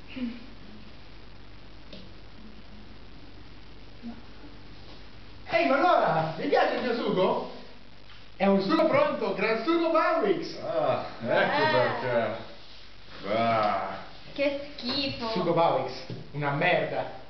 Ehi, ma allora, vi piace il mio sugo? È un sugo pronto, Gran Sugo Bawix! Ah, ecco perché. Ah. Che schifo. Sugo Bawix, una merda.